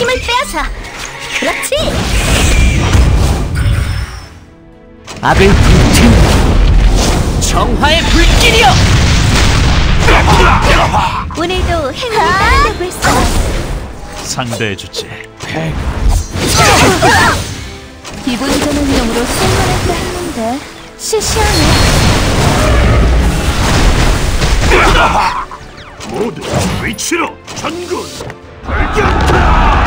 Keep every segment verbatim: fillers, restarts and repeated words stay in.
힘을 빼앗아. 그렇지. 악을 불태우는 정화의 불길이여! 오늘도 행운이 따른다고 했어. 상대해주지. 기분 전환용으로 쓸만했다 했는데 시시하네. 모두 위치로 전군 발견타!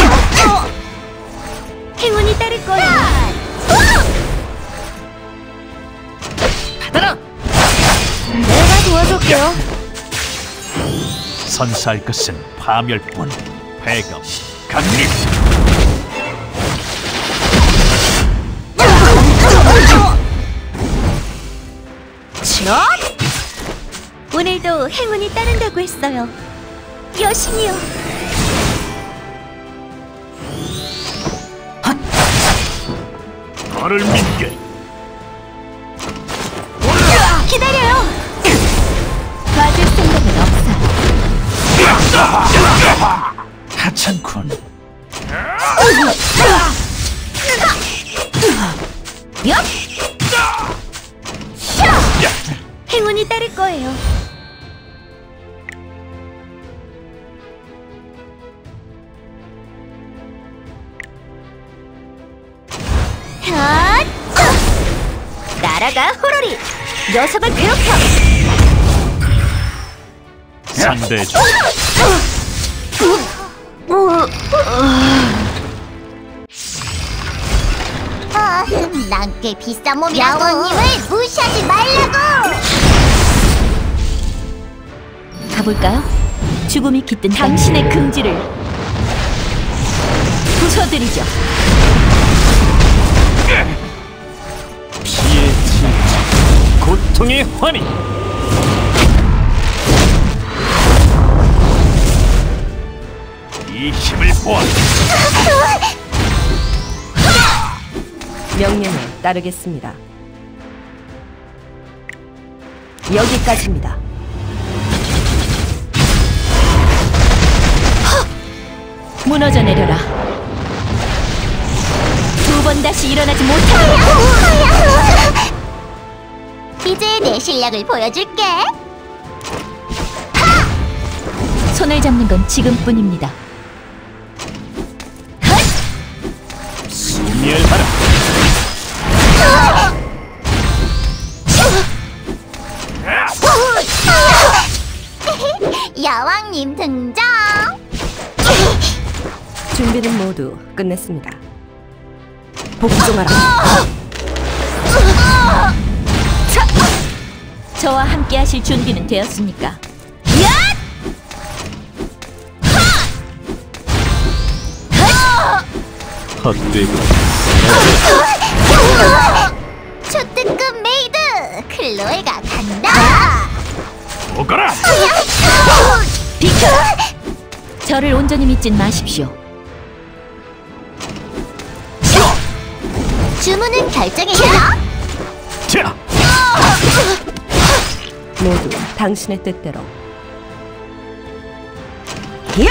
행운이 따를 거야. 받아라! 내가 도와줄게요. 선사할 것은 파멸뿐. 배경 강림. 오늘도 행운이 따른다고 했어요. 여신이요. 나를 믿게. 기다려요. 봐줄 생각은 없어. 하찮군. 얍! 행운이 따를 거예요. 핫! 날아가 호로리! 녀석을 괴롭혀! 상대해주지. 아, 난 꽤 비싼 몸이라고. 야원님을 무시하지 말라고. 가볼까요? 죽음이 깃든 당신의 긍지를 부숴드리죠. 피의 진짜 고통의 환희. 이 힘을 보아. 명령에 따르겠습니다. 여기까지입니다. 무너져 내려라. 두 번 다시 일어나지 못하게. 이제 내 실력을 보여줄게. 손을 잡는 건 지금뿐입니다. 소멸하라. 여왕님 등장. 준비는 모두 끝냈습니다. 복종하라. 자! 저와 함께 하실 준비는 되었습니까? 헛되고 초특급 메이드 클로에가 간다. 오거라. 비켜! 저를 온전히 믿진 마십시오. 주문은 결정했어. 자, 모두 당신의 뜻대로. 야!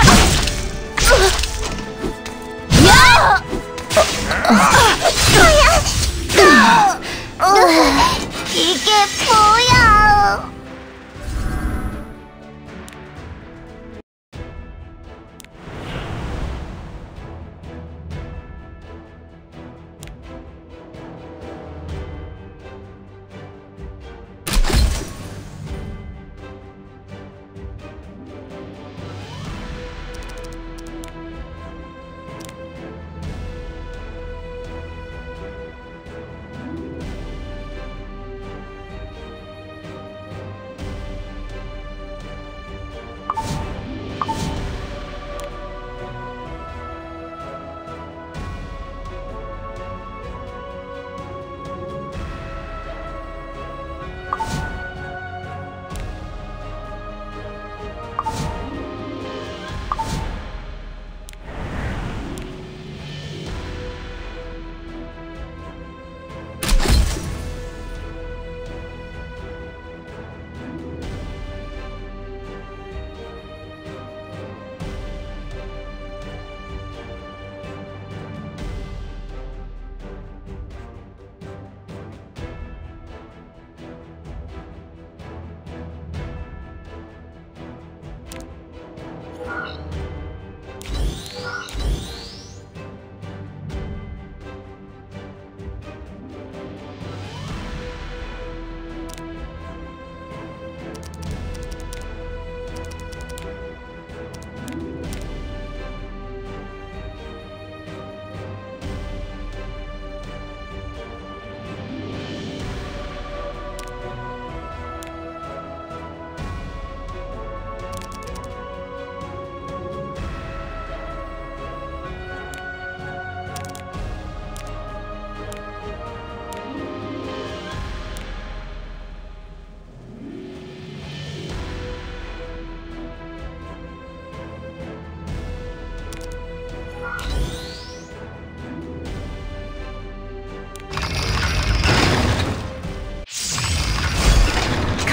이게 뭐야?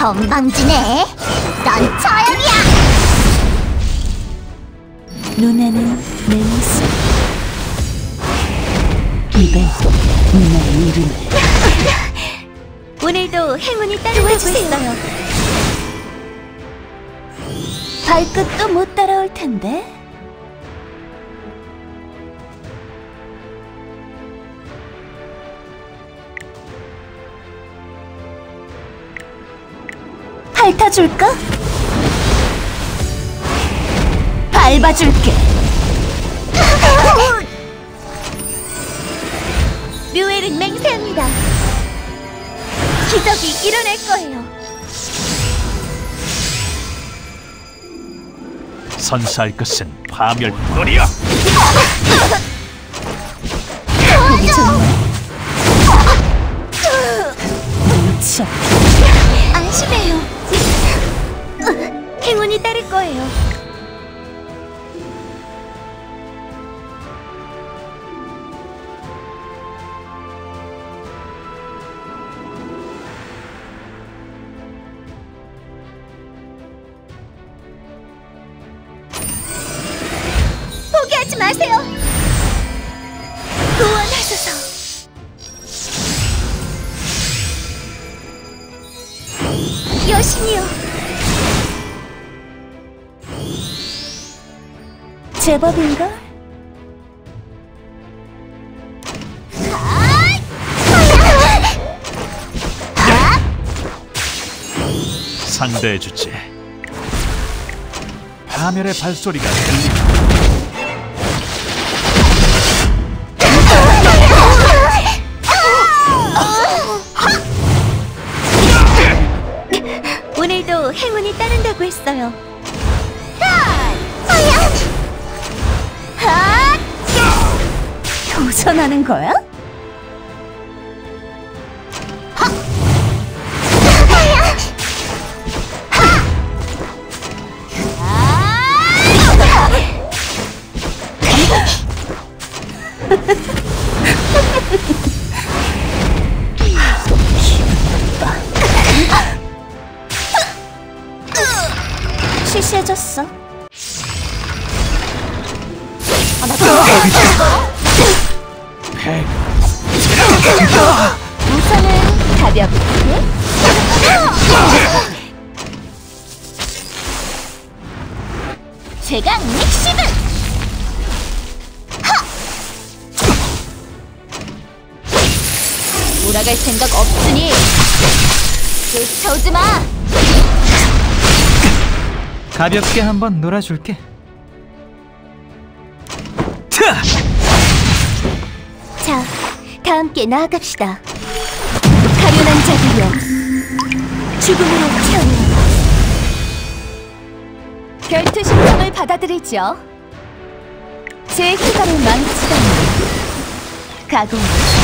건방지네. 넌 처형이야. 눈에는 내 모습, 입엔 내 이름. 오늘도 행운이 따르고 있어요. 발끝도 못 따라올 텐데. 핥아줄까? 밟아줄게. 류엘은 맹세합니다. 기적이 일어날 거예요. 선사할 것은 파멸뿐이야. 보기 좋네. 뭉쳐. 안심해요. 행운이 따를 거예요. 포기하지 마세요. 구원하소서. 여신이여. 제법인가? 상대해주지. 파멸의 발소리가 들린다. 오늘도 행운이 따른다고 했어요. 도전하는 거야? 시시해졌어. 백. 우선은 가볍게. 제가 닉시드. 몰아갈 생각 없으니 쫓아오지 마. 가볍게 한번 놀아줄게. 차! 자, 다 함께 나아갑시다. 가련한 자들이여, 죽음으로 태어나 결투 신청을 받아들이죠. 제 휴가를 망치다니 각오.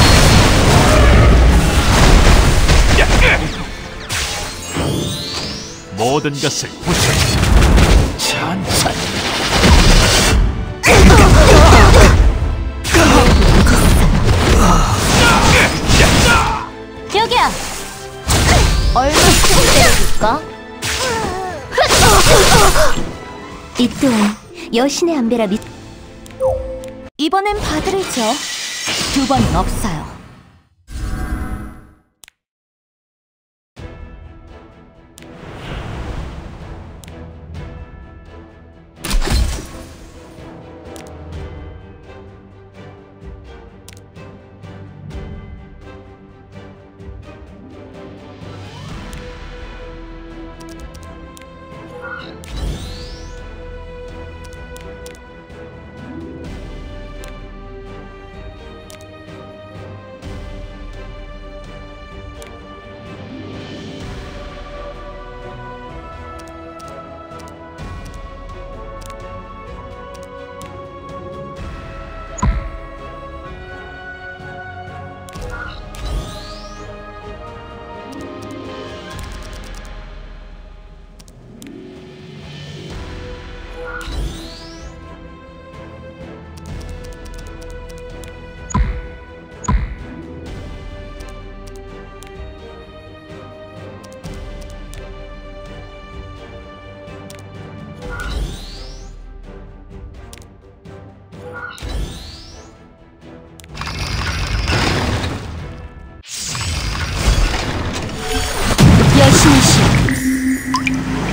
모든 것을 부셔. 천천히. 여기야. 얼마큼 때려줄까? 이 또한 여신의 안배라 믿. 이번엔 받으리죠. 두 번은 없어요.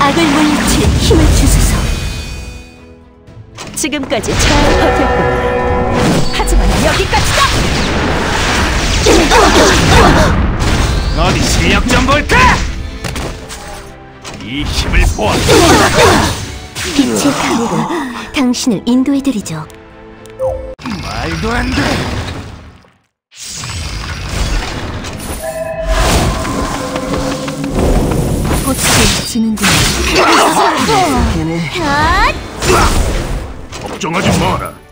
악을 물리칠 힘을 주소서. 지금까지 잘 버텼구나. 하지만 여기까지다! 어디 실력 좀 볼까? 이 힘을 보아. 빛의 가호가 당신을 인도해드리죠. 말도 안 돼. 꽃이 지는구나. 걱정하지 마라.